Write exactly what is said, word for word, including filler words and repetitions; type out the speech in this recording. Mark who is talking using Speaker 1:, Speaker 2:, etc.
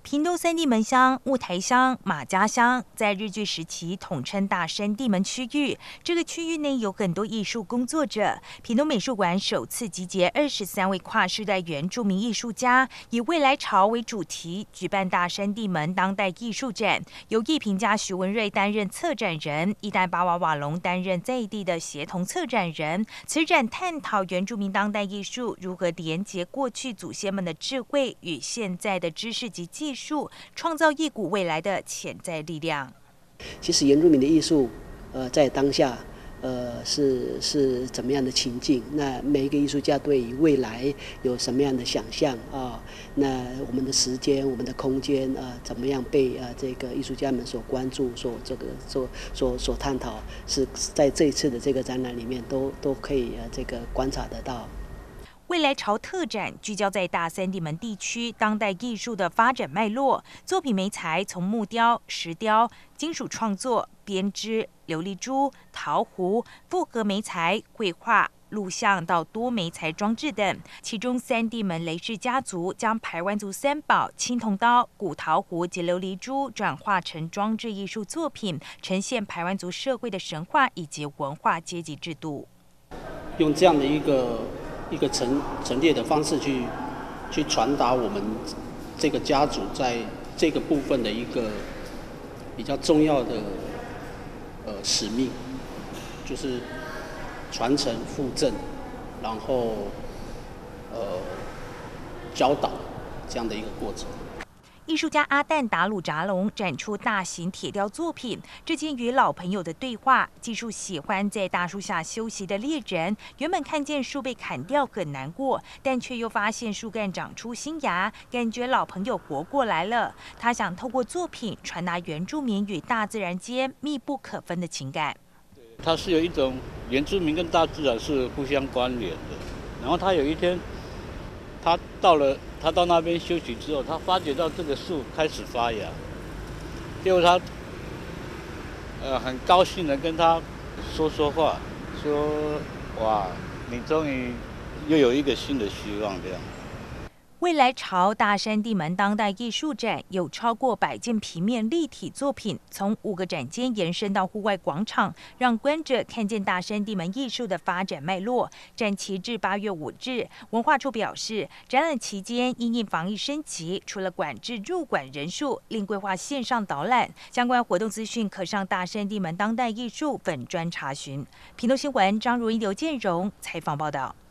Speaker 1: 屏东三地门乡、雾台乡、马家乡在日据时期统称大山地门区域。这个区域内有很多艺术工作者。屏东美术馆首次集结二十三位跨世代原住民艺术家，以未来潮为主题，举办大山地门当代艺术展。由艺评家徐文瑞担任策展人，一代巴瓦瓦隆担任在地的协同策展人。此展探讨原住民当代艺术如何连结过去祖先们的智慧与现在的知识及技术。创造一股未来的潜在力量。
Speaker 2: 其实原住民的艺术，呃，在当下，呃，是是怎么样的情境？那每一个艺术家对于未来有什么样的想象啊？那我们的时间、我们的空间啊，怎么样被啊这个艺术家们所关注、所这个所所所探讨？是在这一次的这个展览里面都都可以呃这个观察得到。
Speaker 1: 未来潮特展聚焦在大三地门地区当代艺术的发展脉络，作品媒材从木雕、石雕、金属创作、编织、琉璃珠、陶壶、复合媒材、绘画、录像到多媒材装置等。其中三地门雷氏家族将排湾族三宝青铜刀、古陶壶及琉璃珠转化成装置艺术作品，呈现排湾族社会的神话以及文化阶级制度。
Speaker 3: 用这样的一个一个陈陈列的方式去去传达我们这个家族在这个部分的一个比较重要的呃使命，就是传承复振，然后呃教导这样的一个过程。
Speaker 1: 艺术家阿旦达鲁扎龙展出大型铁雕作品，这件与老朋友的对话，记述喜欢在大树下休息的猎人，原本看见树被砍掉很难过，但却又发现树干长出新芽，感觉老朋友活过来了。他想透过作品传达原住民与大自然间密不可分的情感。
Speaker 4: 它是有一种原住民跟大自然是互相关联的，然后他有一天，他到了。他到那边休息之后，他发觉到这个树开始发芽，结果他呃很高兴的跟他说说话，说哇，你终于又有一个新的希望这样。
Speaker 1: 未来潮大山地门当代艺术展有超过百件平面立体作品，从五个展间延伸到户外广场，让观者看见大山地门艺术的发展脉络。展期至八月五日。文化处表示，展览期间因应防疫升级，除了管制入馆人数，另规划线上导览。相关活动资讯可上大山地门当代艺术粉专查询。屏东新闻张如英、刘建荣采访报道。